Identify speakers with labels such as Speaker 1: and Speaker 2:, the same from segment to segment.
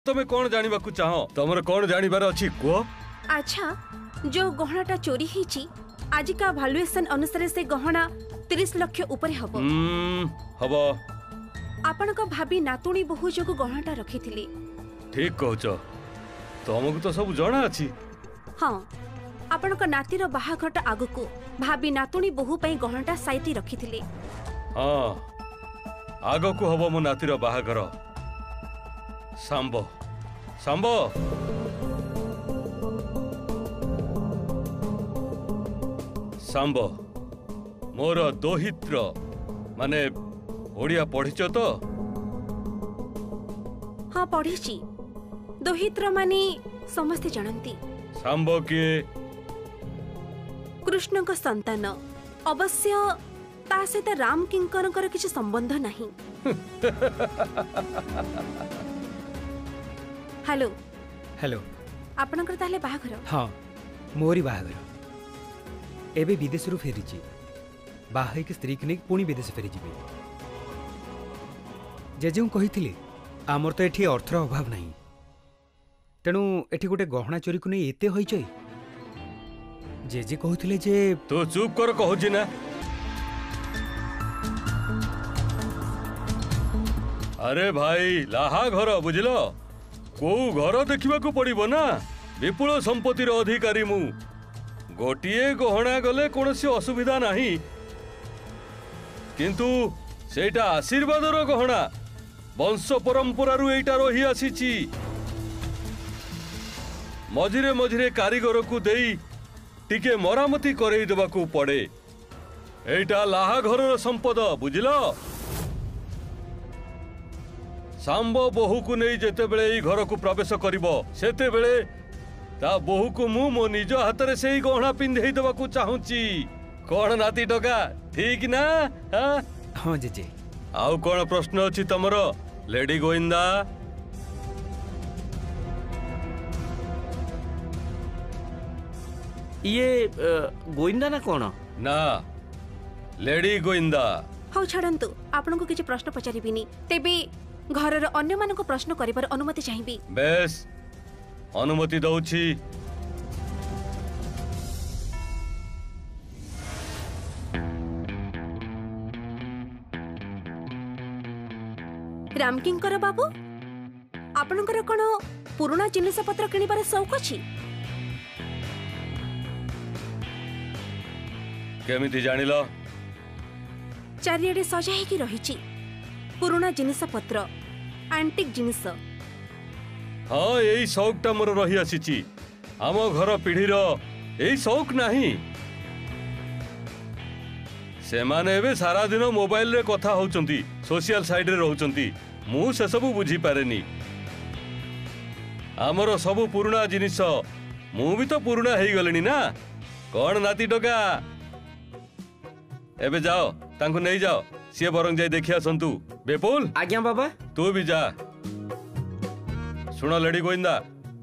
Speaker 1: तमे कौन जानिबा को चाहो तमर कौन जानिबार अछि को?
Speaker 2: अच्छा जो गहनाटा चोरी हिची आज का वैल्यूएशन अनुसार से गहना 30 लाख ऊपर हबो।
Speaker 1: हबो।
Speaker 2: आपण को भाबी नातुणी बहु जो गहनाटा रखिथिली।
Speaker 1: ठीक कहछ। तमको तो सब जाना अछि।
Speaker 2: हां आपण को नातीर बाहाघरटा आगु को भाबी नातुणी बहु पई गहनाटा साइती रखिथिली।
Speaker 1: हां आगु को हबो मो नातीर बाहाघर। सांबो सांबो सांबो मोर दोहित्र माने ओडिया पढ़िच तो?
Speaker 2: हाँ पढ़ी। दोहित्र माने समस्ते जानती।
Speaker 1: सांबो के
Speaker 2: कृष्ण को संतान अवश्य ता सहित राम किंकर किसी संबंध नहीं। हेलो
Speaker 3: हेलो
Speaker 2: आपनकर ताले बाहाघर?
Speaker 3: हाँ मोरी बाहाघर एबे विदेश रु फेरीची बाहाई के स्त्री के पुणी विदेश फेरी जीवे। जेजे कही आमर तो एठी अर्थर अभाव नहीं तेणु एठी गोटे गहना चोरी को नहीं एते होइचई। जेजे कहथिले जे
Speaker 1: तो चुप कर कहूची ना। अरे भाई लाहा घर बुझलो को घर देखा पड़ो ना। विपुल संपत्तिर अधिकारी मु गोटिए गहना गले कौन सी असुविधा नहीं किंतु सेटा आशीर्वादर गहना वंश परंपरा एटा रही आसीची। मझिरे मझिरे कारीगर को देई टिके मरामती करई देबा को पड़े। एटा लाहा घरर संपद बुझलो। सांबो बहु को नहीं जेते बेले ई घर को प्रवेश करिवो सेते बेले ता बहु को मु मो निज हाथ रे सेही गहना पिंधेई देबा को चाहूची। कोन नाती टका ठीक ना?
Speaker 3: हां जेजे।
Speaker 1: आउ कोन प्रश्न अछि तमरो लेडी गोविंदा?
Speaker 4: ये गोविंदा ना कोन?
Speaker 1: ना लेडी गोविंदा।
Speaker 2: हौ छाड़ंतु आपन को किछि प्रश्न पचारिबिनी तेबे घरर अन्य मान को प्रश्न करिबार अनुमति चाहिबी।
Speaker 1: बेस अनुमति दउछि।
Speaker 2: रामकिंकर बाबू आपनकर कोन पुराना जिनिस पत्र किनिबार शौक अछि?
Speaker 1: केमिति जानिलो?
Speaker 2: चारियाडे सजाई की रहिछि पुराना जिनिस पत्र एंटिक जिनिस।
Speaker 1: हाँ यही शौकटा मोर रही आसीची। आम घर पीढ़ीर यही शौक नहीं। सेमाने एबे सारा दिन मोबाइल रे कथा होचंती सोशल साइड रे रहउचंती मु से सब बुझी पारेनी। आमर सब पुराना जिनिस मु भी तो पुराना हेई गलेनी ना। कौन नाती टका एबे जाओ तांको नहीं जाओ सी बरंग जाई देखिया संतु। बेपुल
Speaker 4: आज्ञा बाबा।
Speaker 1: तू भी जा। सुनो लेडी गोविंदा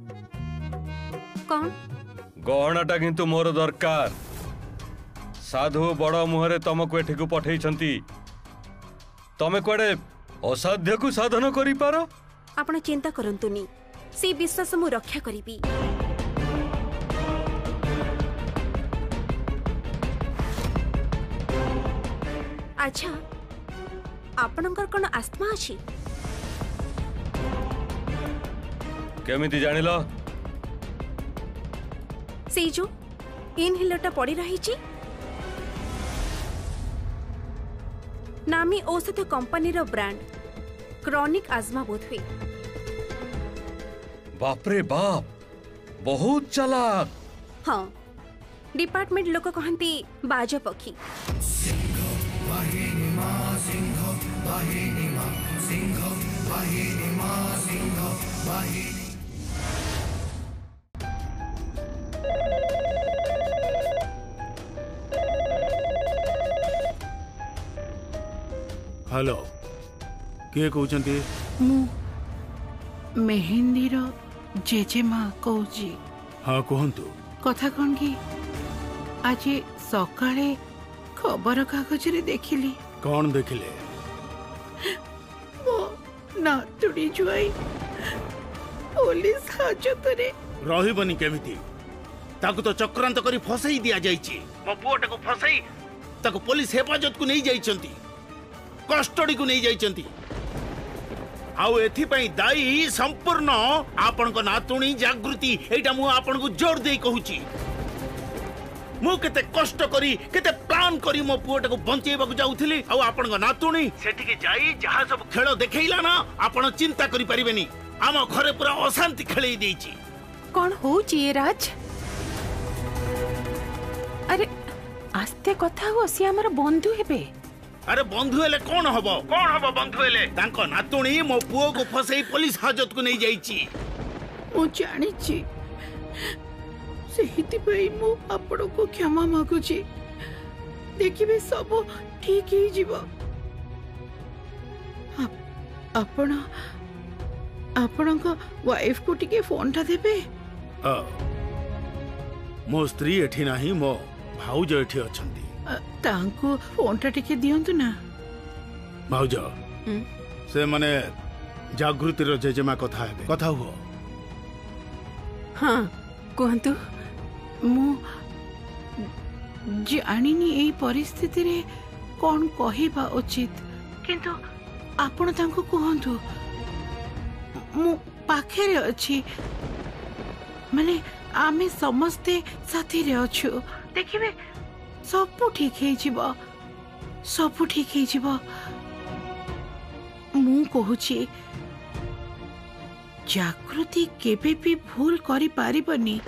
Speaker 2: कौन
Speaker 1: गहनाटा किंतु मोर दरकार। साधु बड़ मुहरे तुमको एठी को पठेई छंती तमे कोडे असाध्य को साधन करि पारो।
Speaker 2: आपण चिंता करंतुनी से विश्वास मु रक्षा करिबी। अच्छा आपनकर कोन आस्थमा अछि?
Speaker 1: केमिति जानिलो?
Speaker 2: से जो इनहेलरटा पड़ी रहिछि नामी औषध कंपनी रो ब्रांड क्रॉनिक आजमा बोधवे।
Speaker 1: बाप रे बाप बहुत चालाक।
Speaker 2: हाँ डिपार्टमेंट लोक कहंती बाज पक्षी।
Speaker 5: हेलो किए कहते?
Speaker 6: मु मेहेंदी रो जेजेमा कहूची।
Speaker 5: हाँ कहतु।
Speaker 6: कथा कौन कि आज सकाळे खबर कागज रे देखिली।
Speaker 5: कौन देखिले?
Speaker 6: मो नातुड़ी जुआई पुलिस हाजतरे
Speaker 5: रहिबनी केमिति ताकू तो चक्रांत करी फसई दिया जाइछि मो पुओटा को फसई ताकू पुलिस हेफाजत को नहीं जाइछंती कस्टडी को नहीं जाइछंती आउ एथि पई दाई संपूर्ण आपन को नातुणी जागृति एटा मु आपन को जोर देई कहूची मु केते कष्ट करी केते प्लान करी मो पुओटा को बंचेबा को जाउथिली आ आपन को नातुणी सेठी के जाई जहा सब खेल देखैला ना आपन चिंता करी परिबेनी आम घरे पूरा अशांति खेलई देइची
Speaker 6: कौन होची ये राज? अरे आस्ते कथा हो सी हमर बंधु हेबे।
Speaker 5: अरे बंधु हेले कौन हबो बंधु हेले तांको नातुणी मो पुओ को फसई पुलिस हाजत को नहीं जाइची
Speaker 6: मु जानी छी सेहिति पई मु आपण को क्षमा मागु छी देखिबे सब ठीक ही जीवो आपण आपण को वाइफ को टिके फोन टा देबे
Speaker 5: मो स्त्री एठी नाही मो भाउज एठी अछंती
Speaker 6: तांको फोन टा टिके दियंतु ना
Speaker 5: भाउज से माने जागृति रो जेजेमा कथा हेबे कथा हुओ
Speaker 6: हाँ कहतु मु जानिनी एई परिस्थिति रे कौन कहिबा उचित किंतु आपण तांको कहंतु मु पाखे रे अछि माने आमे समस्ते साथी रे अछु देखिबे सब ठीक हे जिवो सब ठीक हे जिवो मु कहूची जागृति केबे भी भूल करी पारिबनी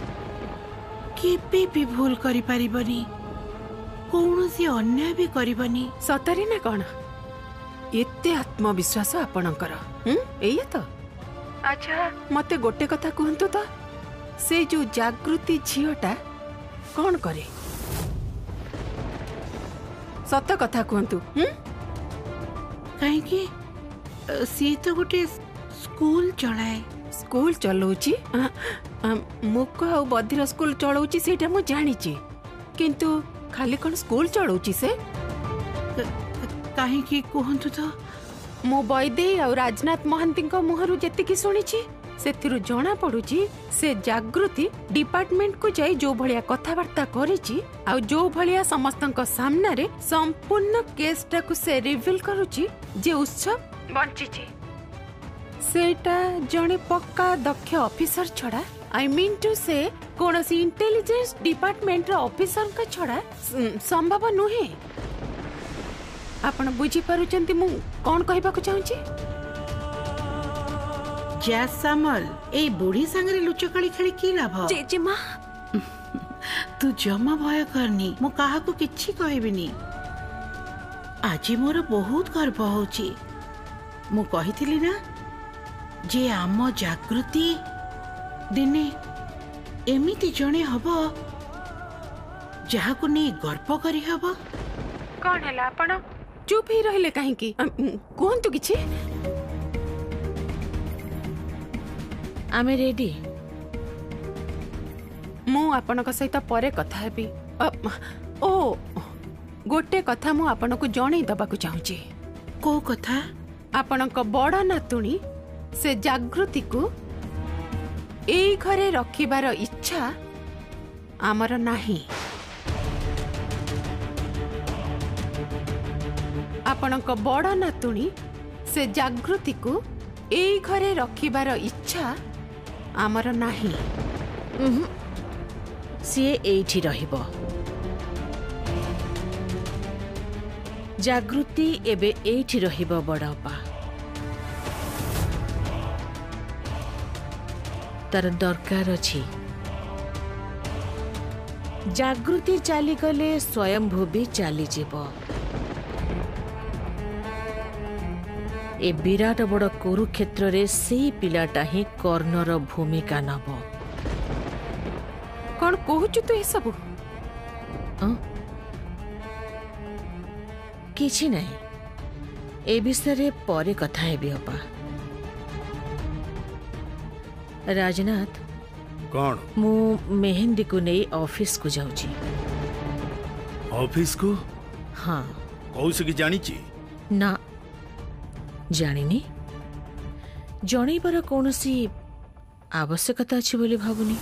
Speaker 6: केबे भी भूल करी पारिबनी कौनसी अन्याय भी करिबनी
Speaker 7: सतरे ना कौन एते आत्मविश्वास आपणकर एया तो अच्छा मते गोटे कथा कहंतु तो से जो जागृति झीटा कौन करे सत कथा कहंतु
Speaker 6: काहे कि सी तो गोटे स्कूल चलाए
Speaker 7: स्कूल चलाउची मुक आ बधिर स्कूल चलाउची सेटा मु जानिची किंतु खाली कौन स्कूल चलाउची से
Speaker 6: काहे कि कहंतु तो
Speaker 7: मु बैदे आ राजनाथ महांती मुहरु जेतिकी सुनिची सेथिरु जना पडुची से जागृति डिपार्टमेंट को जाई जो भलिया कथावार्ता करिची आ जो भलिया समस्तक सामना रे संपूर्ण केसटा को से रिवील करूची जे उत्सव बंचीची सेटा जणे पक्का दक्ष ऑफिसर छड़ा आई मीन टू से कोनसी इंटेलिजेंस डिपार्टमेंट रो ऑफिसर का छड़ा संभव नुहे आपण बुझी पारुचंती मु कोन कहबा को चाहूची
Speaker 6: जा सामल ए बुढ़ी संगरे लुचकाली खेली की लाभ
Speaker 7: जेजेमा
Speaker 6: तू जमा भय करनी मु काहा को किछि कहबिनी आज मोर बहुत गर्व होची मु कहिथिली ना जे आम जागृति दिने एमिति जणे हबो जहाको नै गर्व करी हबो
Speaker 7: कोन हला आपण चुप ही रहले काहे की कोहंतु किछि
Speaker 8: आमे रेडी
Speaker 7: मु आपनक सहित परे कथा हेबी ओ गोटे कथा मु आपनक जणै दबा को चाहूची
Speaker 6: को कथा
Speaker 7: आपनक बड़ नातुणी से जागृति को एई घरे रखिबार इच्छा आमर नाही आपनक बड़ नातुणी से जागृति को एई घरे रखिबार इच्छा आमर नाही
Speaker 8: सीए एठी रहिबो जागृति एबे एठी रहिबो बड़पा तार दरकार अछि जागृति चाली गले स्वयंभू भी चाली जीवो ए विराट बड़ कुरुक्षेत्र रे से पिलाटा ही कर्णर भूमिका नब
Speaker 7: कौन कहूचु तू ए सब
Speaker 8: किछि नहीं ए विषय परे कथा हेबी अपा राजनाथ
Speaker 5: कौन
Speaker 8: मु मेहंदी को नहीं ऑफिस को जाऊची
Speaker 5: ऑफिस को
Speaker 8: हाँ
Speaker 5: कौसे की जानी ची
Speaker 8: ना जानिनी जणैबार कौनसी आवश्यकता अच्छी बोली भावुनी।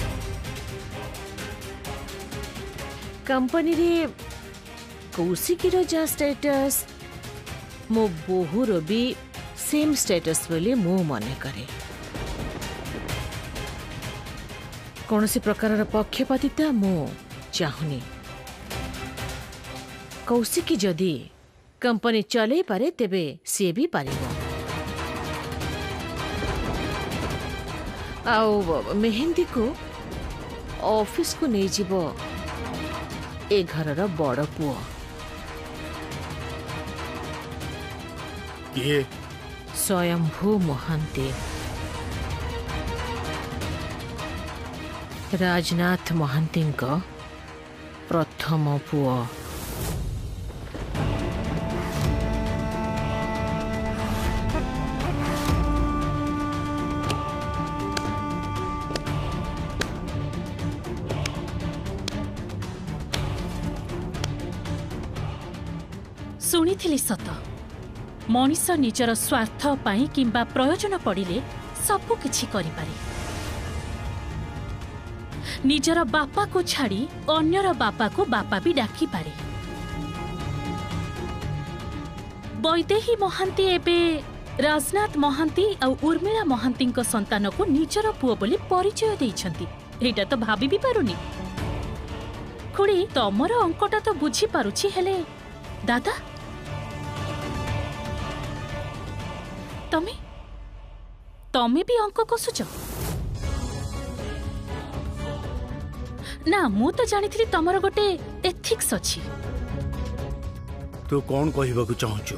Speaker 8: कंपनी रे कौशिकीर जा स्टेटस मो बोहूर भी सेम स्टेटस बोली मु मने करे। कौन सी प्रकार पक्षपातिता मु चाहुनी। कौशिकी जदि कंपनी चले पारे तेबे सी भी पारिबो। आउ मेहंदी को ऑफिस को नहीं जीवो ए घरर बड़ पुओ।
Speaker 5: ये
Speaker 8: स्वयंभू महांती राजनाथ महांती प्रथम पुओ।
Speaker 9: शुणी सत मनीष निजर स्वार्थ पाई किंबा प्रयोजन पड़िले सबु किछि करि पारे। निजर बापा को छाड़ी अन्यर बापा को बापा भी डाकी पारे। वैदेही महांती एबे राजनाथ महांती और उर्मिला महांती संतान को निजर पुओ बोली परिचय देइछंती। एटा तो भाबी भी पारुनी। खुड़ी तमर अंकटा तो बुझी पारुछि हेले दादा तमे भी अंक कसुच ना। मु तो जानी तमर गोटे एथिक्स अछि।
Speaker 5: तू कौन कहबाकू चाहूछु?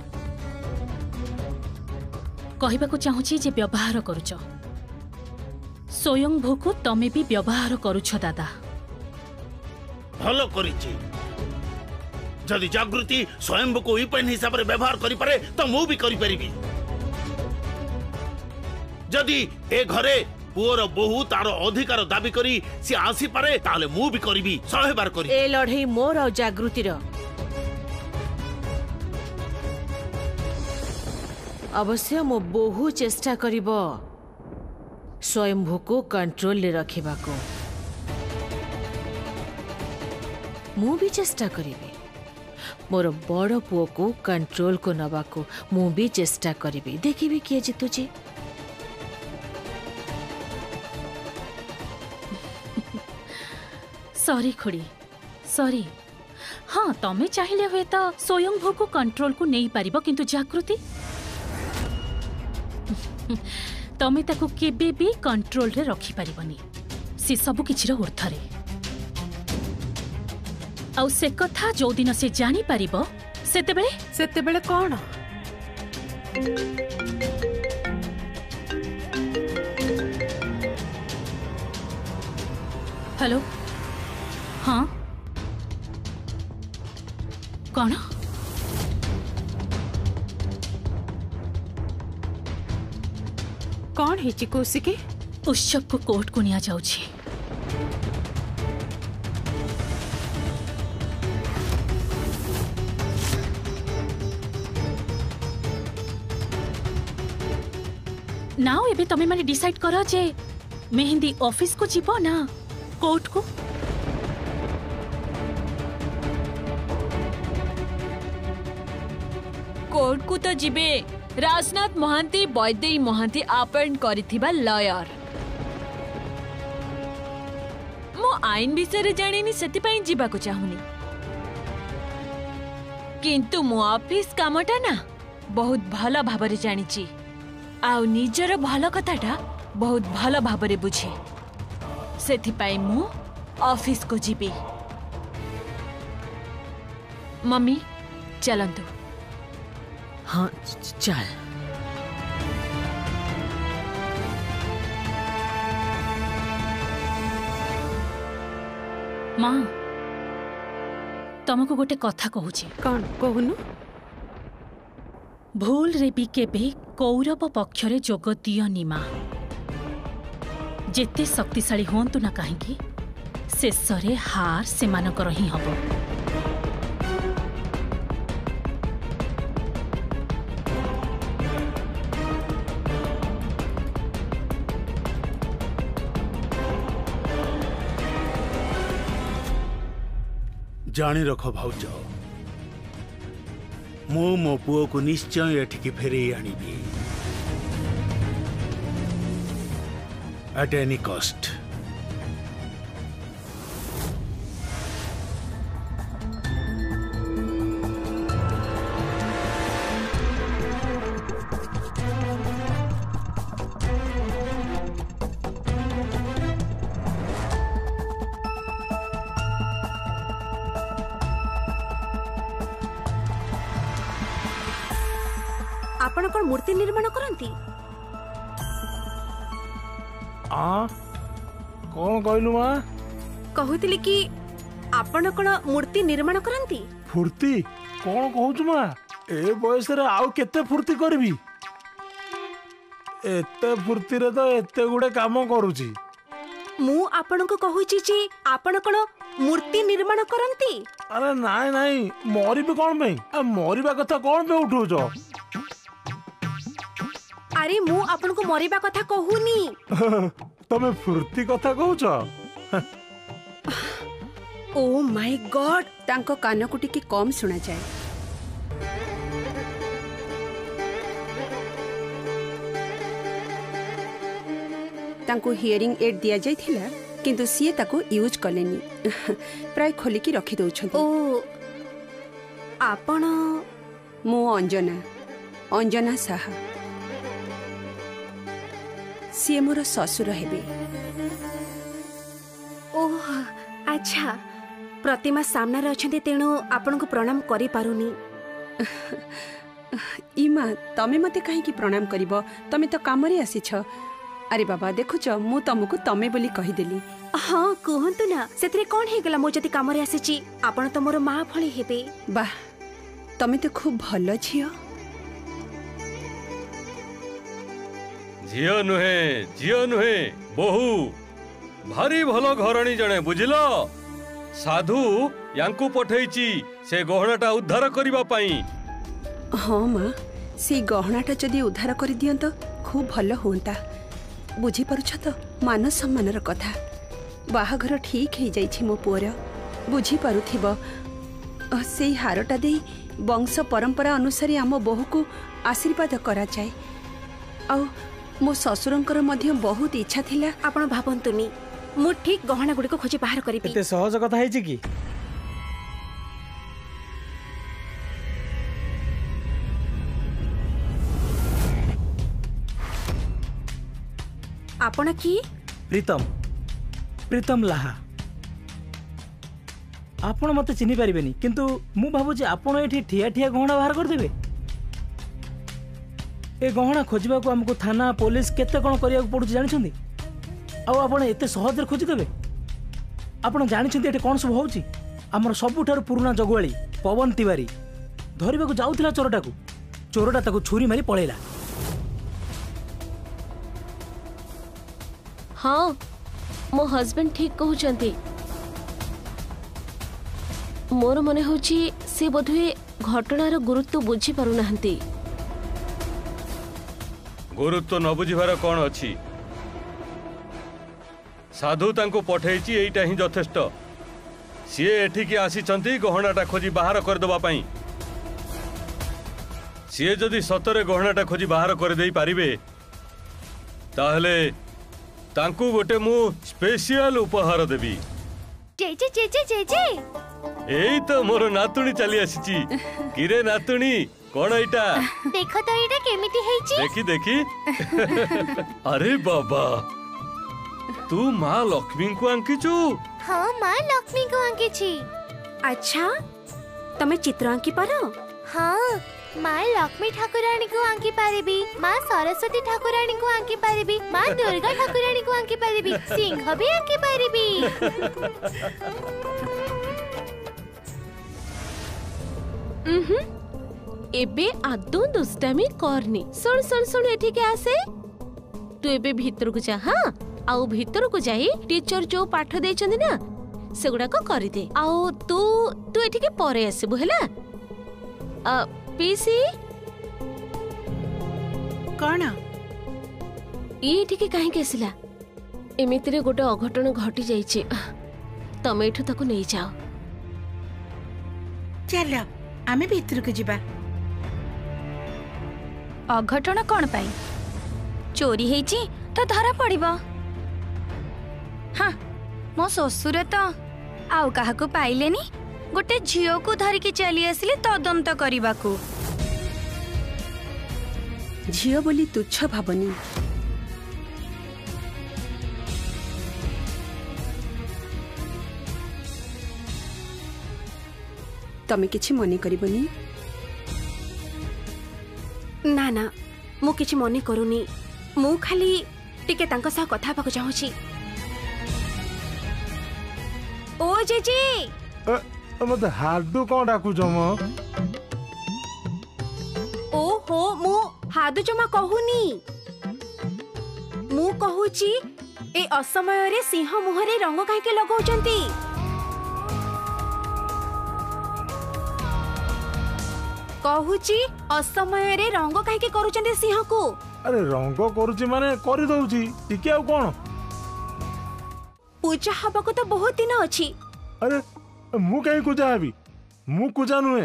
Speaker 9: कहबाकू चाहूछि जे व्यवहार करूछ स्वयंभू को तमे भी व्यवहार करूछ दादा।
Speaker 5: भलो करिछि। जदि जागृति स्वयंभू को विपन हिसाब रे व्यवहार करि पारे तो मु भी करि परिबी। जदि ए घरे पुओर बहु तार अधिकार दाबी करी सी आसी पारे ताले मु भी करिबी 100 बार करी।
Speaker 8: ए लड़ई मोर और जागृतिर अवश्य मो बहु चेष्टा करिबो स्वयंभू को कंट्रोल ले रखिबा को। मु भी चेष्टा करिबी मोर बड़ पुओ को कंट्रोल को नबा को। मु भी चेष्टा करिबी देखिबी किए जितुची।
Speaker 9: Sorry खुड़ी sorry. हाँ तमे चाहिए हुए तो स्वयंभू को कंट्रोल को नहीं पारिबो किंतु जागृति तमे ताको केबे भी कंट्रोल रे रखी पारिबनी। से सब किछिर ऊर्ध्वरे। आउ से कथा जो दिन से जानी पारिबो सेते बेले
Speaker 7: कौन
Speaker 9: हेलो हाँ कौन
Speaker 7: कौन है कौशिकी?
Speaker 9: उत्सव को कोर्ट को निया जाउछि। नाउ एबे तमे माने डिसाइड करो जे मेहंदी ऑफिस को जीवो ना कोर्ट को।
Speaker 10: कोर्ट को तो जीवे राजनाथ महांती वैदेही महांती अपॉइंट करिथिबा लॉयर। मो आईन विषय रे जानिनी सेति पई जीवा को चाहुनी। किंतु मो ऑफिस कामटा ना बहुत भलो भाबरे जानिची। आउ निजर भलो कथाटा बहुत भलो भाबरे बुझे। सेति पई मु ऑफिस को जीबी। मम्मी चलंतु।
Speaker 8: हाँ चल।
Speaker 9: माँ तुमको गोटे कथा कहूची।
Speaker 7: कौन कहूनु?
Speaker 9: भूल रे भी केबे कौरव पक्षरे जोग दियनी माँ। जेते शक्तिशाली होंतु ना कहीं शेषरे हार सेमानकर ही हबो।
Speaker 5: जानी रख भाउज मु मो पुओ को निश्चय एठिकी फेरे आनिबी एट एनी कॉस्ट।
Speaker 2: आपण कोन मूर्ति निर्माण करंती?
Speaker 11: कौन कहलु माँ?
Speaker 2: कहूतिली कि आपण कोन मूर्ति निर्माण करंती?
Speaker 11: फुर्ती कौन कहूचु माँ? ए बयस रे आउ केते फुर्ती करबी? एते फुर्ती रे तो एते गुडे काम करूची।
Speaker 2: मु आपण को कहूची जे आपण कोन मूर्ति निर्माण करंती?
Speaker 11: अरे नाई नाई मोरी भी कौन पे? मोरीबा कथा कौन पे उठौचो?
Speaker 2: अरे मु आपण को मरिबा कथा कहूनी।
Speaker 11: तमे फुर्ती कथा कहूच?
Speaker 2: ओ माय गॉड तांको कान को टिके कम सुना जाए। तांको हियरिंग एड दिया जाय थिला किंतु सिए ताको यूज कलेनी प्राय खोली की रखी दउछन। ओ आपण मु अंजना साहा सी मोर ससुर हेबे। ओह अच्छा प्रतिमा सामने अच्छे तेणु आपण को प्रणाम करि पारुनी। इमा तमे मते कहीं की प्रणाम करिवो? तमे तो काम रे आसीछ। अरे बाबा देखुच मु तुमको तमे बोली कहि देली। हाँ कहंतु ना सेतरे कोन हे गला मो जति काम रे आसीची आपण तो मोर मां भली हेबे। वाह तमे तो खूब भलो झियो।
Speaker 1: झियो नुहे बहु भारी भलो घरणी जणे बुझिल। साधु यांकु पठेइची से गहनाटा उद्धार करिबा पई।
Speaker 2: हाँ माँ से गहनाटा जदि उद्धार कर दियंत खूब भलो होंता। बुझी पारुछ तो मान सम्मानर कथा। बाहाघर ठीक हे जाइछि मो पुअर बुझी पारुथिबो। से हारटा दे वंश परंपरा अनुसार आम बहु को आशीर्वाद करा जाए। आ मो ससुरंकर मध्य बहुत इच्छा थिला। आपण भाबंतुनी मु ठीक गहना गुडी को खोजी बाहर करिबी।
Speaker 11: एते सहज कथा हेछि की?
Speaker 2: आपण की?
Speaker 11: प्रीतम लाहा। आपण मते चिन्हि पारिबेनी किंतु मु भाबुची आपण एठी ठिया ठिया गहना बाहर कर देबे। ए गहना खोजबा को हमको थाना पुलिस केते कोन करिया पड़ुची जानिछंदी? आ आपण एते सहज रे खोजि देबे? आपण जानिछंदी एठी कोन सब होउची? हमर सबुठार पुराना जगवाली पवन तिवारी धरिबा को जाउथिला चोरटा ताको छुरी मारी पळेला।
Speaker 8: हाँ मो हस्बैंड ठीक कहउचंती। मोर मने होची से बोधुए घटनार गुरुत्व बुझी पारु नाहंती।
Speaker 1: गुरुत्व न बुझिबार कौन अछि? साधु तांको पठेइची एइटा ही यथेष्ट। सीए एठिकी आसीचंती गहनाटा खोजी बाहर कर दबा पई। सीए जदि सतरे गहनाटा खोजी बाहर कर देई पारिबे ताहले तांको गोटे मु स्पेशल उपहार देबी।
Speaker 2: जेजे जेजे जेजे
Speaker 1: एई तो मोर नातुणी चली आसीची। किरे नातुणी कौन एटा?
Speaker 2: देखो तो एटा केमिति हेची।
Speaker 1: देखी देखी अरे बाबा तू माँ लक्ष्मी को आंकीचु?
Speaker 2: हाँ माँ लक्ष्मी को आंकीची। अच्छा तमे चित्र आंकी पारो? हाँ माँ लक्ष्मी ठाकुराणी को आंकी पारिबी, माँ सरस्वती ठाकुराणी को आंकी पारिबी, माँ दुर्गा ठाकुराणी को आंकी पारिबी, सिंह भी आंकी पारिबी।
Speaker 8: एबे आदो दुष्टामी करनी। सुन सुन सुन एठी के आसे। तू एबे भीतर को जा। हाँ आउ भीतर को जाई टीचर जो पाठ देछंदी ना सेगुडा को करि दे। आउ तू एठी के परे आसीबु हैला। पीसी
Speaker 6: कौन
Speaker 8: ये कहीं आसला? एमितिरे गोटे अघटन घटी जाइए। तमे एठू ताकू नहीं जाओ।
Speaker 6: चल आमे भीतर को जीवा।
Speaker 10: अघटन कौन पाई चोरी हेची तो धरा पड़िबो। हाँ मो ससुर तो आउ काहाकू पाइलेनी गोटे झियो को धरिकी चली आसिले तदंत करबाकू।
Speaker 2: झियो बोली तुच्छ भावनी। तमे किछि मने करिबनी?
Speaker 8: ना ना मु किछि मने करूनी। मु खाली टिके तांको सा कथा पाको चाहूची। ओ जेजे
Speaker 12: मत हाडू कौन डाकू जमा?
Speaker 8: ओ हो मु हादु जमा कहूनी। मु कहूची ए असमय रे सिंह मुहरे रंग काहे के लगाउचंती? कहूची असमय रे रंग काहे के करूचंती सिंह को?
Speaker 12: अरे रंग करूची माने करि दउची टिके आ कोन?
Speaker 8: पूजा हबा को तो बहुत दिन अछि।
Speaker 12: अरे मु कहीं कुजा हबी? मु कुजा नुहे।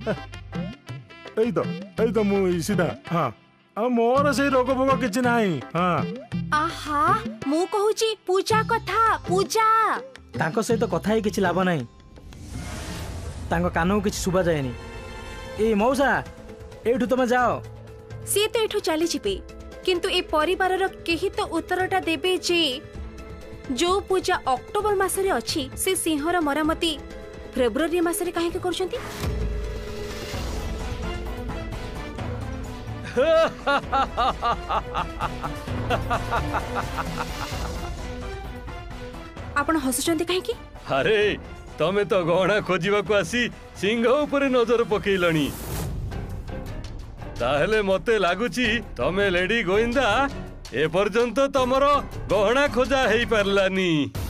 Speaker 12: एई तो मु सीधा। हाँ आ मोर से रोग भोग किछि नाही। हाँ
Speaker 8: आहा मु कहूची पूजा कथा। पूजा
Speaker 11: तांको सहित कथा ही किछि लाभ नाही। तांको कानू किछि सुबा जायनी। ए मौसा एठु तमे जाओ।
Speaker 8: सी तो एठु चली जिबे किंतु ए परिवार रो केही तो उत्तरटा देबे जे जो पूजा अक्टोबर मासरे अछि से सिंहर मरामती फेब्रुआरी मासरे काहे के करछंती? आपण हसुचंती काहे की?
Speaker 1: अरे तमे तो गहना खोजिबा को आसी सिंह ऊपर नजर पकेइलणी। ताहले मते लागुची तमे लेडी गोविंदा ए पर्यंत तमरो गहना खोजा हेई परलानी।